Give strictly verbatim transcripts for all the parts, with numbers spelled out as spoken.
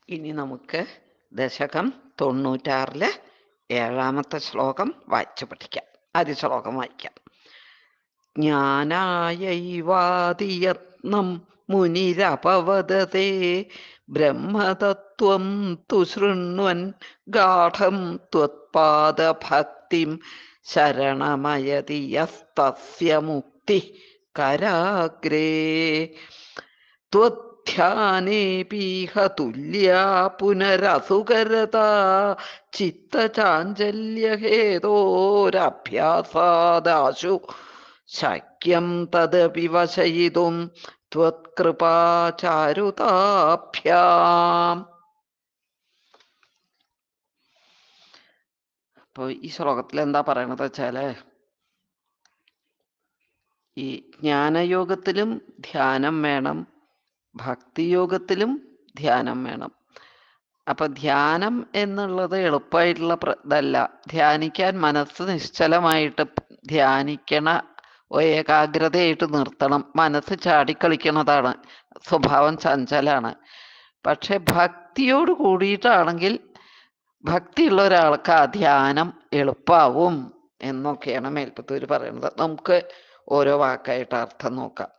ഇനി നമുക്ക് ദശകം തൊണ്ണൂറ്റാറില് ഏഴാമത്തെ ശ്ലോകം വായിച്ചു പഠിക്കാം. ആദ്യ ശ്ലോകം വായിക്കാം. ജ്ഞാനായൈവാദിയത്നം മുനിരപവദതേ ബ്രഹ്മതത്വം തു ശൃണ്വൻ ഗാഠം ത്വത്പാദഭക്തിം ശരണമയതി യസ്തസ്യ മുക്തി കരാഗ്രേ ത്വധ്യാനേപീഹ തുല്യാ പുനരസുകരതാ ചിത്തചാഞ്ചല്യഹേതോരഭ്യാസാദാശു ശക്യം തദപി വശയിതും ത്വത്കൃപാചാരുതാഭ്യാം. അപ്പൊ ഈ ശ്ലോകത്തിൽ എന്താ പറയണത് വെച്ചാല്, ഈ ജ്ഞാനയോഗത്തിലും ധ്യാനം വേണം, ഭക്തിയോഗത്തിലും ധ്യാനം വേണം. അപ്പൊ ധ്യാനം എന്നുള്ളത് എളുപ്പമായിട്ടുള്ള ഇതല്ല. ധ്യാനിക്കാൻ മനസ്സ് നിശ്ചലമായിട്ട് ധ്യാനിക്കണ, ഏകാഗ്രതയായിട്ട് നിർത്തണം. മനസ്സ് ചാടിക്കളിക്കണതാണ്, സ്വഭാവം ചഞ്ചലാണ്. പക്ഷെ ഭക്തിയോട് കൂടിയിട്ടാണെങ്കിൽ ഭക്തിയുള്ള ഒരാൾക്ക് ആ ധ്യാനം എളുപ്പാവും എന്നൊക്കെയാണ് മേൽപ്പത്തൂര് പറയുന്നത്. നമുക്ക് ഓരോ വാക്കായിട്ട് അർത്ഥം നോക്കാം.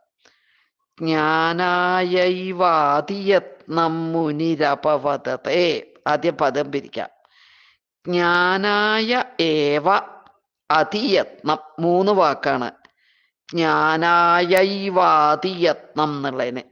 ജ്ഞാനായൈവാദിയത്നം മുനിരപവദതേ. ആദ്യം പദം പിരിക്കാം. ജ്ഞാനായ ഏവ അതിയത്നം, മൂന്ന് വാക്കാണ്. ജ്ഞാനായൈവാദിയത്നം എന്നുള്ളതിന്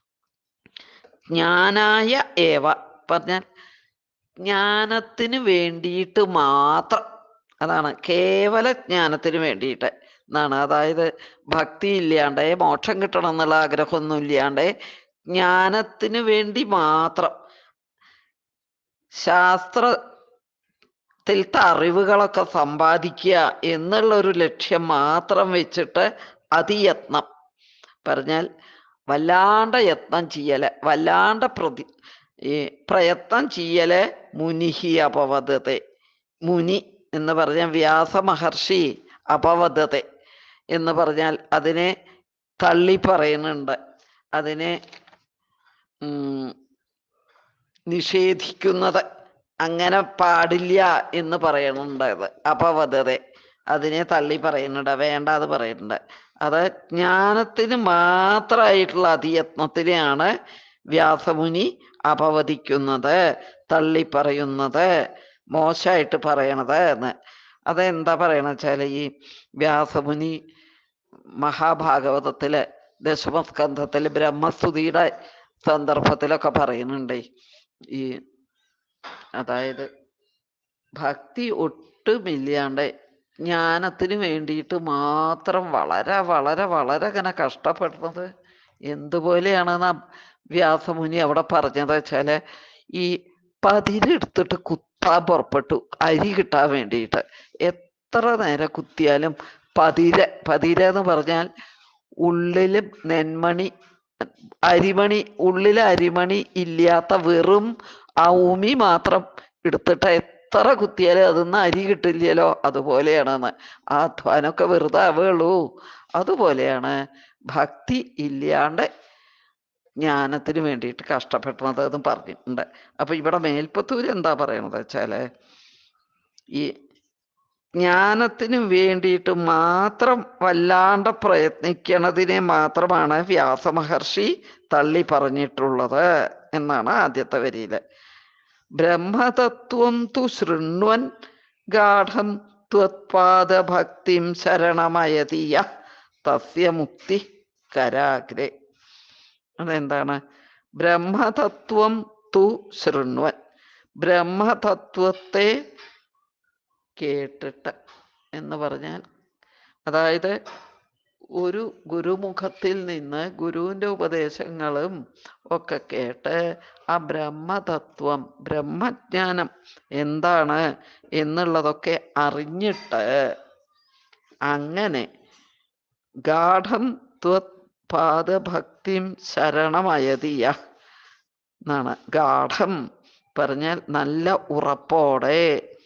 ജ്ഞാനായ ഏവ പറഞ്ഞാൽ ജ്ഞാനത്തിന് വേണ്ടിയിട്ട് മാത്രം, അതാണ് കേവല ജ്ഞാനത്തിന് വേണ്ടിയിട്ട് എന്നാണ്. അതായത് ഭക്തി ഇല്ലാണ്ട് മോക്ഷം കിട്ടണം എന്നുള്ള ആഗ്രഹമൊന്നും ഇല്ലാണ്ട് ജ്ഞാനത്തിന് വേണ്ടി മാത്രം ശാസ്ത്രത്തിലത്തെ അറിവുകളൊക്കെ സമ്പാദിക്കുക എന്നുള്ള ഒരു ലക്ഷ്യം മാത്രം വെച്ചിട്ട് അതിയത്നം പറഞ്ഞാൽ വല്ലാണ്ട യത്നം ചെയ്യല്, വല്ലാണ്ട പ്രതി ഈ പ്രയത്നം ചെയ്യല്. മുനിഹി അപവദതേ. മുനി എന്ന് പറഞ്ഞാൽ വ്യാസ മഹർഷി അപവദതേ എന്ന് പറഞ്ഞാൽ അതിനെ തള്ളി പറയുന്നുണ്ട്, അതിനെ നിഷേധിക്കുന്നത്, അങ്ങനെ പാടില്ല എന്ന് പറയുന്നുണ്ട്. അത് അപവദതേ, അതിനെ തള്ളി പറയുന്നുണ്ട്, വേണ്ടാതെ പറയുന്നുണ്ട്. അത് ജ്ഞാനത്തിന് മാത്രമായിട്ടുള്ള അതിയത്നത്തിനെയാണ് വ്യാസമുനി അപവദിക്കുന്നത്, തള്ളി പറയുന്നത്, മോശമായിട്ട് പറയണത് എന്ന്. അതെന്താ പറയണ വെച്ചാല്, ഈ വ്യാസമുനി മഹാഭാഗവതത്തില് ദശമസ്കന്ധത്തില് ബ്രഹ്മസ്തുതിയുടെ സന്ദർഭത്തിലൊക്കെ പറയുന്നുണ്ട്. ഈ അതായത് ഭക്തി ഒട്ടുമില്ലാണ്ട് ജ്ഞാനത്തിന് വേണ്ടിയിട്ട് മാത്രം വളരെ വളരെ വളരെ ഇങ്ങനെ കഷ്ടപ്പെടുന്നത് എന്തുപോലെയാണെന്ന് വ്യാസമുനി അവിടെ പറഞ്ഞത് വെച്ചാല്, ഈ പതിരെടുത്തിട്ട് കുത്താൻ പുറപ്പെട്ടു അരി കിട്ടാൻ വേണ്ടിയിട്ട്. എത്ര നേരം കുത്തിയാലും പതിര, പതിര എന്ന് പറഞ്ഞാൽ ഉള്ളില് നെന്മണി, അരിമണി, ഉള്ളില് അരിമണി ഇല്ലാത്ത വെറും ആ ഉമി മാത്രം എടുത്തിട്ട് എത്ര കുത്തിയാലും അതൊന്നും അരി കിട്ടില്ലല്ലോ. അതുപോലെയാണെന്ന്. ആ അധ്വാനമൊക്കെ വെറുതെ ആവുകയുള്ളൂ. അതുപോലെയാണ് ഭക്തി ഇല്ലാണ്ട് ജ്ഞാനത്തിന് വേണ്ടിയിട്ട് കഷ്ടപ്പെടുന്നത് എന്ന് പറഞ്ഞിട്ടുണ്ട്. അപ്പൊ ഇവിടെ മേൽപ്പത്തൂര് എന്താ പറയണത് വെച്ചാല്, ഈ ജ്ഞാനത്തിന് വേണ്ടിയിട്ട് മാത്രം വല്ലാണ്ട് പ്രയത്നിക്കണതിനെ മാത്രമാണ് വ്യാസമഹർഷി തള്ളി പറഞ്ഞിട്ടുള്ളത് എന്നാണ് ആദ്യത്തെ വരിയില്. ബ്രഹ്മതത്വം തു ശൃണ്വൻ ഗാഠം ത്വത്പാദഭക്തിം ശരണമയതിയ തസ്യ മുക്തി കരാഗ്രേ. അതെന്താണ്? ബ്രഹ്മതത്വം തു ശൃണ്വൻ, ബ്രഹ്മതത്വത്തെ കേട്ടിട്ട് എന്ന് പറഞ്ഞാൽ, അതായത് ഒരു ഗുരുമുഖത്തിൽ നിന്ന് ഗുരുവിൻ്റെ ഉപദേശങ്ങളും ഒക്കെ കേട്ട് ആ ബ്രഹ്മതത്വം, ബ്രഹ്മജ്ഞാനം എന്താണ് എന്നുള്ളതൊക്കെ അറിഞ്ഞിട്ട് അങ്ങനെ ഗാഠം ത്വത് പാദഭക്തിം ശരണമയതിയ എന്നാണ്. ഗാഠം പറഞ്ഞാൽ നല്ല ഉറപ്പോടെ,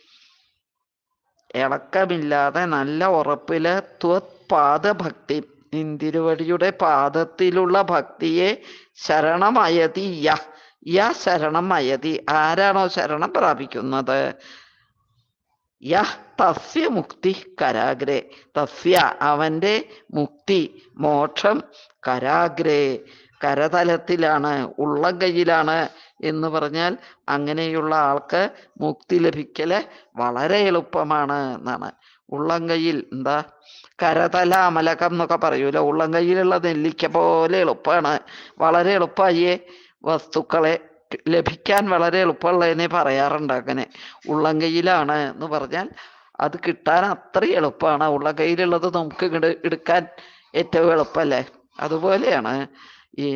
ഇളക്കമില്ലാതെ നല്ല ഉറപ്പില് ത്വത് പാദഭക്തി, നിന്തിരുവടിയുടെ പാദത്തിലുള്ള ഭക്തിയെ ശരണമയതിയ യ ശരണം അയതി, ആരാണോ ശരണം പ്രാപിക്കുന്നത്, യഹ് തസ്യ മുക്തി കരാഗ്രേ, തസ്യ അവന്റെ മുക്തി മോക്ഷം കരാഗ്രേ കരതലത്തിലാണ്, ഉള്ളം കയ്യിലാണ് എന്ന് പറഞ്ഞാൽ അങ്ങനെയുള്ള ആൾക്ക് മുക്തി ലഭിക്കല് വളരെ എളുപ്പമാണ് എന്നാണ്. ഉള്ളം കയ്യിൽ എന്താ കരതല അമലകം എന്നൊക്കെ പറയൂല, ഉള്ളം കയ്യിലുള്ള നെല്ലിക്ക പോലെ എളുപ്പമാണ്, വളരെ എളുപ്പമായേ വസ്തുക്കളെ ലഭിക്കാൻ വളരെ എളുപ്പമുള്ളതിനെ പറയാറുണ്ട്. അങ്ങനെ ഉള്ളം കയ്യിലാണ് എന്ന് പറഞ്ഞാൽ അത് കിട്ടാൻ അത്ര എളുപ്പമാണ്. ഉള്ളം കയ്യിലുള്ളത് നമുക്ക് ഇങ്ങോട്ട് എടുക്കാൻ ഏറ്റവും എളുപ്പമല്ലേ. അതുപോലെയാണ് ഈ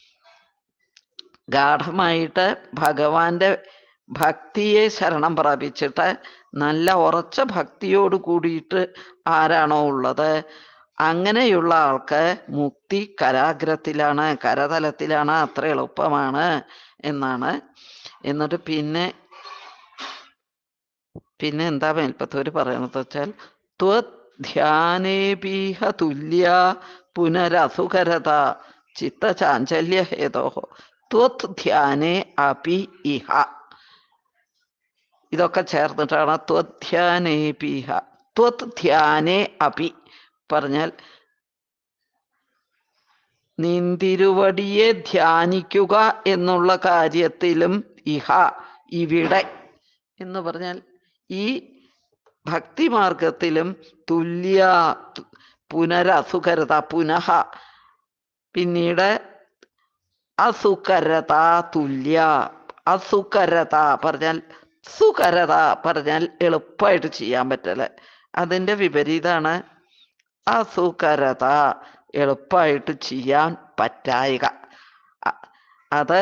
ഗാഠമായിട്ട് ഭഗവാന്റെ ഭക്തിയെ ശരണം പ്രാപിച്ചിട്ട് നല്ല ഉറച്ച ഭക്തിയോട് കൂടിയിട്ട് ആരാണോ ഉള്ളത്, അങ്ങനെയുള്ള ആൾക്ക് മുക്തി കരാഗ്രത്തിലാണ്, കരതലത്തിലാണ്, അത്ര എളുപ്പമാണ് എന്നാണ്. എന്നിട്ട് പിന്നെ പിന്നെ എന്താ മേൽപ്പത്തൂര് പറയണത് വെച്ചാൽ, ത്വധ്യാനേപീഹ തുല്യ പുനരസുകരത ചിത്തചാഞ്ചല്യ ഹേതോ ത്വത് ധ്യാനേ അപി ഇഹ. ഇതൊക്കെ ചേർന്നിട്ടാണ് ത്വധ്യാനേപീഹ. ത്വത് ധ്യാനേ അപി പറഞ്ഞാൽ നിന്തിരുവടിയെ ധ്യാനിക്കുക എന്നുള്ള കാര്യത്തിലും ഇഹ ഇവിടെ എന്ന് പറഞ്ഞാൽ ഈ ഭക്തിമാർഗത്തിലും തുല്യ പുനരസുകരത, പുനഃ പിന്നീട് അസുകരത തുല്യ. അസുകരത പറഞ്ഞാൽ സുകരത പറഞ്ഞാൽ എളുപ്പമായിട്ട് ചെയ്യാൻ പറ്റല്, അതിൻ്റെ വിപരീതമാണ് അസുകരത, എളുപ്പമായിട്ട് ചെയ്യാൻ പറ്റായിക. അത്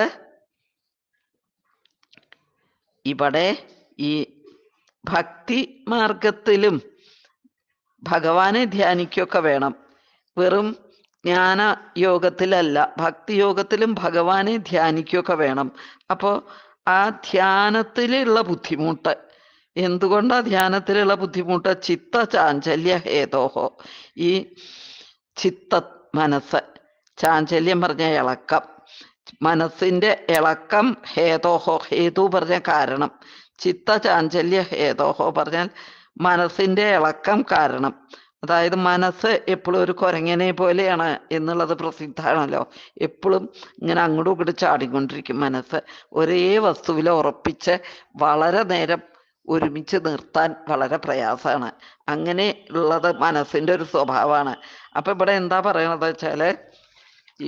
ഇവിടെ ഈ ഭക്തി മാർഗത്തിലും ഭഗവാനെ ധ്യാനിക്കുകയൊക്കെ വേണം, വെറും ജ്ഞാന യോഗത്തിലല്ല, ഭക്തി യോഗത്തിലും ഭഗവാനെ ധ്യാനിക്കുകയൊക്കെ വേണം. അപ്പോൾ ആ ധ്യാനത്തിലുള്ള ബുദ്ധിമുട്ട്, എന്തുകൊണ്ടാ ധ്യാനത്തിലുള്ള ബുദ്ധിമുട്ട്? ചിത്ത ചാഞ്ചല്യ ഹേതോഹോ, ഈ ചിത്ത മനസ്സ്, ചാഞ്ചല്യം പറഞ്ഞ ഇളക്കം, മനസ്സിന്റെ ഇളക്കം, ഹേതോഹോ ഹേതു പറഞ്ഞ കാരണം, ചിത്ത ചാഞ്ചല്യ ഹേതോഹോ പറഞ്ഞാൽ മനസ്സിന്റെ ഇളക്കം കാരണം. അതായത് മനസ്സ് എപ്പോഴും ഒരു കുരങ്ങനെ പോലെയാണ് എന്നുള്ളത് പ്രസിദ്ധമാണല്ലോ. എപ്പോഴും ഇങ്ങനെ അങ്ങോട്ടും ഇങ്ങോട്ടും ചാടിക്കൊണ്ടിരിക്കും മനസ്സ്. ഒരേ വസ്തുവിൽ ഉറപ്പിച്ച് വളരെ നേരം ഒരുമിച്ച് നിർത്താൻ വളരെ പ്രയാസമാണ്. അങ്ങനെ ഉള്ളത് മനസ്സിന്റെ ഒരു സ്വഭാവമാണ്. അപ്പൊ ഇവിടെ എന്താ പറയണത് വെച്ചാല്, ഈ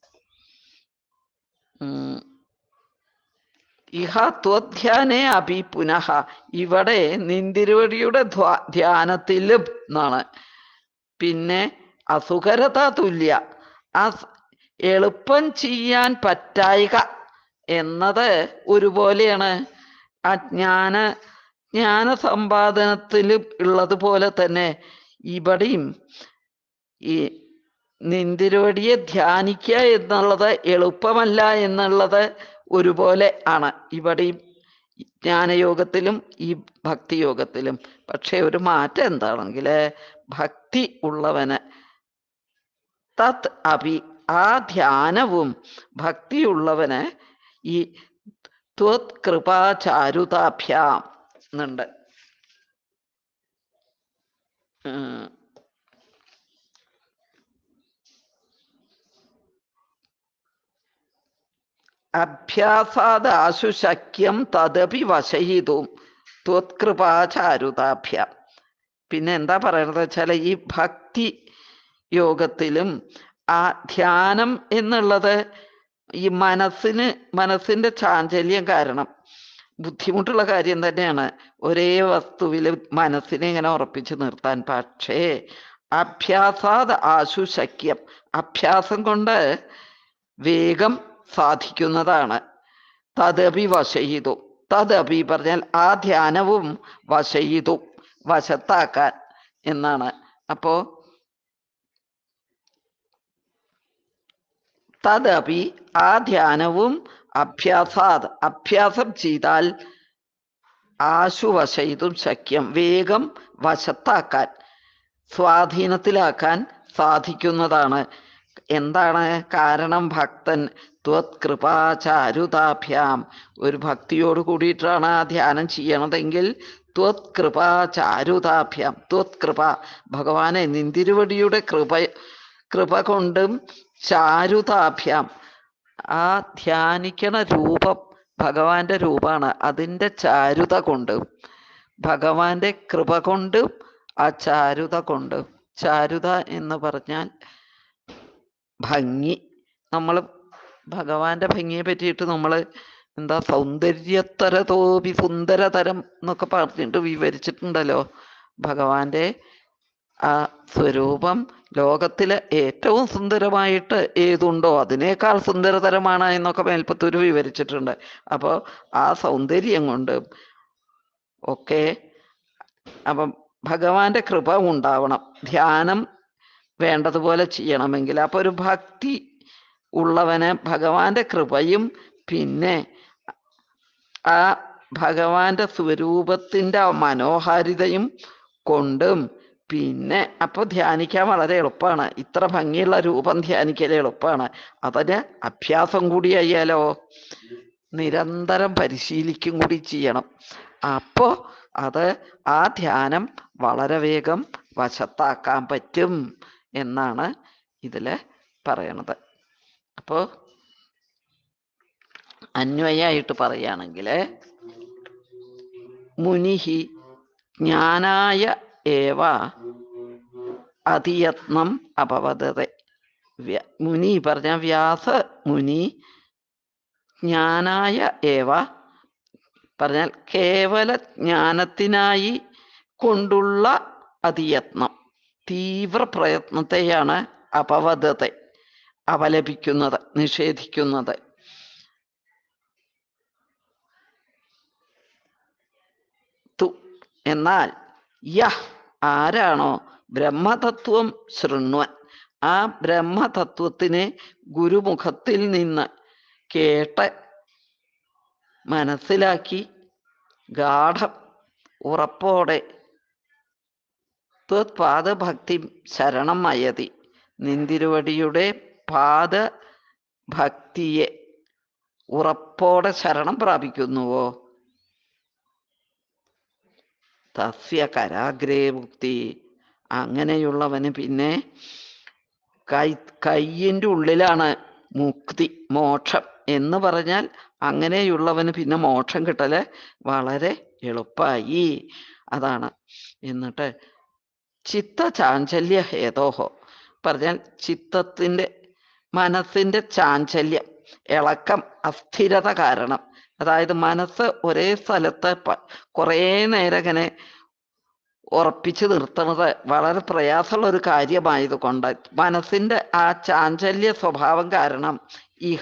ഇഹ ത്വധ്യാനേ അഭി പുനഃ, ഇവിടെ നിന്തിരുവടിയുടെ ധ്യാനത്തിലും എന്നാണ്. പിന്നെ അസുഖരത തുല്യ, ആ എളുപ്പം ചെയ്യാൻ പറ്റായിക എന്നത് ഒരുപോലെയാണ്. ആ ജ്ഞാന ജ്ഞാന സമ്പാദനത്തിലും ഉള്ളതുപോലെ തന്നെ ഇവിടെയും ഈ നിന്തിരുവടിയെ ധ്യാനിക്കുക എന്നുള്ളത് എളുപ്പമല്ല എന്നുള്ളത് ഒരുപോലെ ആണ് ഇവിടെയും, ജ്ഞാനയോഗത്തിലും ഈ ഭക്തിയോഗത്തിലും. പക്ഷെ ഒരു മാറ്റം എന്താണെങ്കിൽ, ഭക്തി ഉള്ളവന് തത് അഭി, ആ ധ്യാനവും ഭക്തിയുള്ളവന് ഈ ത്വത് കൃപാചാരുതാഭ്യാം എന്നുണ്ട്. അഭ്യാസാദാശു ശക്യം തദപി വശയിതും ത്വത്കൃപാചാരുതാഭ്യാം. പിന്നെ എന്താ പറയണത് വെച്ചാൽ, ഈ ഭക്തി യോഗത്തിലും ആ ധ്യാനം എന്നുള്ളത് ഈ മനസ്സിന് മനസ്സിന്റെ ചാഞ്ചല്യം കാരണം ബുദ്ധിമുട്ടുള്ള കാര്യം തന്നെയാണ്, ഒരേ വസ്തുവിൽ മനസ്സിനെ ഇങ്ങനെ ഉറപ്പിച്ചു നിർത്താൻ. പക്ഷേ അഭ്യാസാദ് ആശു ശക്യം, അഭ്യാസം കൊണ്ട് വേഗം സാധിക്കുന്നതാണ്. തദപി വശയിതു, തദപി പറഞ്ഞാൽ ആ ധ്യാനവും വശയിതു വശത്താക്കാൻ എന്നാണ്. അപ്പോ തദപി ആ ധ്യാനവും അഭ്യാസാത് അഭ്യാസം ചെയ്താൽ ആശു വശയിതും ശക്യം, വേഗം വശത്താക്കാൻ സ്വാധീനത്തിലാക്കാൻ സാധിക്കുന്നതാണ്. എന്താണ് കാരണം? ഭക്തൻ ത്വത്കൃപാചാരുതാഭ്യാം. ഒരു ഭക്തിയോട് കൂടിയിട്ടാണ് ആ ധ്യാനം ചെയ്യണതെങ്കിൽ ത്വത്കൃപാചാരുതാഭ്യാം. ത്വത്കൃപ, ഭഗവാനെ നിന്തിരുവടിയുടെ കൃപ കൃപ കൊണ്ടും ചാരുതാഭ്യാം, ആ ധ്യാനിക്കണ രൂപം ഭഗവാന്റെ രൂപമാണ്, അതിൻ്റെ ചാരുത കൊണ്ടും, ഭഗവാന്റെ കൃപ കൊണ്ടും ആ ചാരുത കൊണ്ടും. ചാരുത എന്ന് പറഞ്ഞാൽ ഭംഗി. നമ്മൾ ഭഗവാന്റെ ഭംഗിയെ പറ്റിയിട്ട് നമ്മൾ എന്താ സൗന്ദര്യത്തരതോപി സുന്ദരതരം എന്നൊക്കെ പറഞ്ഞിട്ട് വിവരിച്ചിട്ടുണ്ടല്ലോ. ഭഗവാന്റെ ആ സ്വരൂപം ലോകത്തിലെ ഏറ്റവും സുന്ദരമായിട്ട് ഏതുണ്ടോ അതിനേക്കാൾ സുന്ദരതരമാണ് എന്നൊക്കെ മേൽപ്പത്തൂര് വിവരിച്ചിട്ടുണ്ട്. അപ്പോൾ ആ സൗന്ദര്യം കൊണ്ട് ഒക്കെ അപ്പം ഭഗവാന്റെ കൃപ ഉണ്ടാവണം. ധ്യാനം വേണ്ടതുപോലെ ചെയ്യണമെങ്കിൽ അപ്പോൾ ഒരു ഭക്തി ഉള്ളവന് ഭഗവാന്റെ കൃപയും പിന്നെ ആ ഭഗവാന്റെ സ്വരൂപത്തിൻ്റെ മനോഹാരിതയും കൊണ്ടും, പിന്നെ അപ്പോൾ ധ്യാനിക്കാൻ വളരെ എളുപ്പമാണ്. ഇത്ര ഭംഗിയുള്ള രൂപം ധ്യാനിക്കൽ എളുപ്പമാണ്. അതിന് അഭ്യാസം കൂടി ആയാലോ, നിരന്തരം പരിശീലിക്കും കൂടി ചെയ്യണം. അപ്പോൾ അത് ആ ധ്യാനം വളരെ വേഗം വശത്താക്കാൻ പറ്റും എന്നാണ് ഇതിൽ പറയണത്. അപ്പോൾ അന്വയമായിട്ട് പറയുകയാണെങ്കിൽ മുനിഹി ജ്ഞാനായ ഏവ അതിയത്നം അപവദത. മുനി പറഞ്ഞ വ്യാസ മുനി ജ്ഞാനായ ഏവ പറഞ്ഞാൽ കേവല ജ്ഞാനത്തിനായി കൊണ്ടുള്ള അതിയത്നം, തീവ്ര പ്രയത്നത്തെയാണ് അപവദത അപലപിക്കുന്നത്, നിഷേധിക്കുന്നത്. എന്നാൽ യഹ് ആരാണോ ബ്രഹ്മതത്വം ശൃണ്വൻ, ആ ബ്രഹ്മതത്വത്തിനെ ഗുരുമുഖത്തിൽ നിന്ന് കേട്ട് മനസ്സിലാക്കി ഗാഠം ഉറപ്പോടെ ത്വത്പാദഭക്തി ശരണം അയതി, നിന്തിരുവടിയുടെ പാദഭക്തിയെ ഉറപ്പോടെ ശരണം പ്രാപിക്കുന്നുവോ, തസ്യ കരാഗ്രേ മുക്തി. അങ്ങനെയുള്ളവന് പിന്നെ കൈ കയ്യിൻ്റെ ഉള്ളിലാണ് മുക്തി, മോക്ഷം എന്ന് പറഞ്ഞാൽ അങ്ങനെയുള്ളവന് പിന്നെ മോക്ഷം കിട്ടല് വളരെ എളുപ്പമായി. അതാണ്. എന്നിട്ട് ചിത്ത ചാഞ്ചല്യ ഹേതോഹോ പറഞ്ഞാൽ ചിത്തത്തിൻ്റെ മനസ്സിൻ്റെ ചാഞ്ചല്യം, ഇളക്കം, അസ്ഥിരത കാരണം, അതായത് മനസ്സ് ഒരേ സ്ഥലത്ത് കുറേ നേരം ഇങ്ങനെ ഉറപ്പിച്ച് നിർത്തുന്നത് വളരെ പ്രയാസമുള്ള ഒരു കാര്യമായത് കൊണ്ട് മനസ്സിൻ്റെ ആ ചാഞ്ചല്യ സ്വഭാവം കാരണം ഇഹ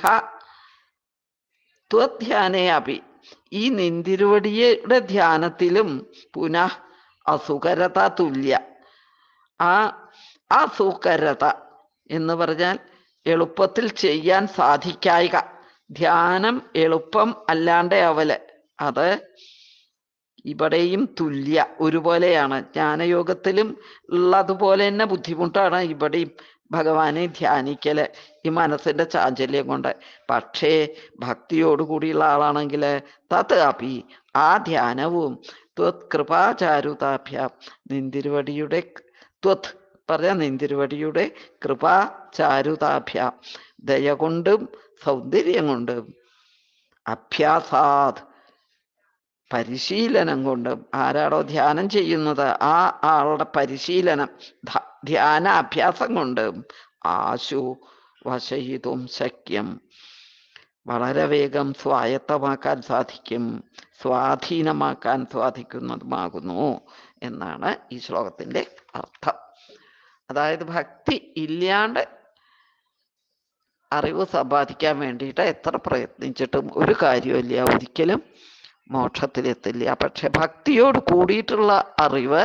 ത്വധ്യാനേ അപി, ഈ നിന്തിരുവടിയുടെ ധ്യാനത്തിലും പുനഃ അസുകരത തുല്യ. ആ അസുകരത എന്ന് പറഞ്ഞാൽ എളുപ്പത്തിൽ ചെയ്യാൻ സാധിക്കായിക, ധ്യാനം എളുപ്പം അല്ലാണ്ട് അവല്, അത് ഇവിടെയും തുല്യ ഒരുപോലെയാണ്. ജ്ഞാനയോഗത്തിലും ഉള്ളതുപോലെ തന്നെ ബുദ്ധിമുട്ടാണ് ഇവിടെയും ഭഗവാനെ ധ്യാനിക്കല് ഈ മനസ്സിന്റെ ചാഞ്ചല്യം കൊണ്ട്. പക്ഷേ ഭക്തിയോടുകൂടിയുള്ള ആളാണെങ്കിൽ തത് അപി, ആ ധ്യാനവും ത്വത് കൃപാചാരുതാഭ്യാം, നിന്തിരുവടിയുടെ ത്വത് പറഞ്ഞ നിന്തിരുവടിയുടെ കൃപാചാരുതാഭ്യാം, ദയ കൊണ്ടും സൗന്ദര്യം കൊണ്ടും, അഭ്യാസാത് പരിശീലനം കൊണ്ടും, ആരാടോ ധ്യാനം ചെയ്യുന്നത് ആ ആളുടെ പരിശീലനം ധ്യാന അഭ്യാസം കൊണ്ടും ആശു വശയിതും ശക്യം, വളരെ വേഗം സ്വായത്തമാക്കാൻ സാധിക്കും, സ്വാധീനമാക്കാൻ സാധിക്കുന്നതുമാകുന്നു എന്നാണ് ഈ ശ്ലോകത്തിൻ്റെ അർത്ഥം. അതായത് ഭക്തി ഇല്ലാണ്ട് അറിവ് സമ്പാദിക്കാൻ വേണ്ടിയിട്ട് എത്ര പ്രയത്നിച്ചിട്ടും ഒരു കാര്യമില്ല, ഒരിക്കലും മോക്ഷത്തിലെത്തില്ല. പക്ഷെ ഭക്തിയോട് കൂടിയിട്ടുള്ള അറിവ്,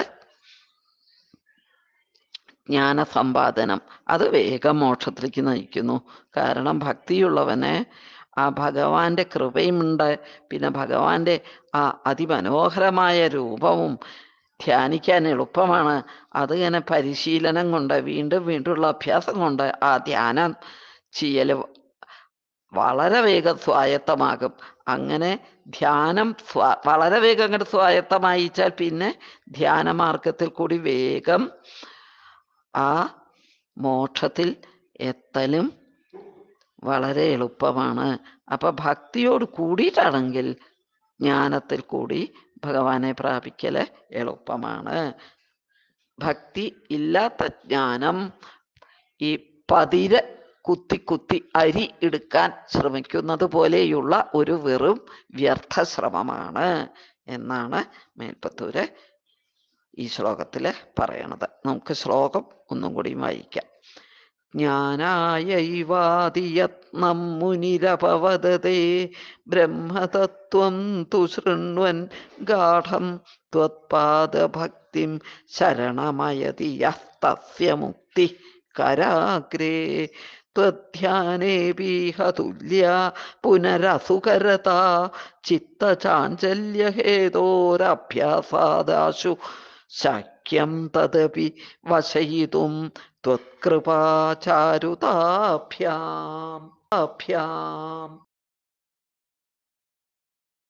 ജ്ഞാനസമ്പാദനം, അത് വേഗം മോക്ഷത്തിലേക്ക് നയിക്കുന്നു. കാരണം ഭക്തിയുള്ളവന് ആ ഭഗവാന്റെ കൃപയുമുണ്ട്, പിന്നെ ഭഗവാന്റെ ആ അതിമനോഹരമായ രൂപവും ധ്യാനിക്കാൻ എളുപ്പമാണ്. അത് ഇങ്ങനെ പരിശീലനം കൊണ്ട്, വീണ്ടും വീണ്ടുമുള്ള അഭ്യാസം കൊണ്ട് ആ ധ്യാനം ചെയ്യൽ വളരെ വേഗം സ്വായത്തമാകും. അങ്ങനെ ധ്യാനം സ്വാ വളരെ വേഗം അങ്ങോട്ട് സ്വായത്തമായിച്ചാൽ പിന്നെ ധ്യാനമാർഗത്തിൽ കൂടി വേഗം ആ മോക്ഷത്തിൽ എത്തലും വളരെ എളുപ്പമാണ്. അപ്പൊ ഭക്തിയോട് കൂടിയിട്ടാണെങ്കിൽ ജ്ഞാനത്തിൽ കൂടി ഭഗവാനെ പ്രാപിക്കല് എളുപ്പമാണ്. ഭക്തി ഇല്ലാത്ത ജ്ഞാനം ഈ പതിര് കുത്തി കുത്തി അരി എടുക്കാൻ ശ്രമിക്കുന്നത് പോലെയുള്ള ഒരു വെറും വ്യർത്ഥ ശ്രമമാണ് എന്നാണ് മേൽപ്പത്തൂര് ഈ ശ്ലോകത്തില് പറയണത്. നമുക്ക് ശ്ലോകം ഒന്നും കൂടി വായിക്കാം. ജ്ഞാനായൈവാദിയത്നം മുനിരപവദതേ ബ്രഹ്മതത്വം തു ശൃണ്വൻ ഗാഢം ത്വത്പാദഭക്തിം ശരണമയതി യഃ തസ്യ മുക്തിഃ കരാഗ്രേ ത്വധ്യാനേപീഹ തുല്യാ പുനരസുകരതാ ചിത്തചാഞ്ചല്യഹേതോരഭ്യാസാദാശു ശക്യം തദപി വശയിതും ത്വത്കൃപാചാരുതാഭ്യാം.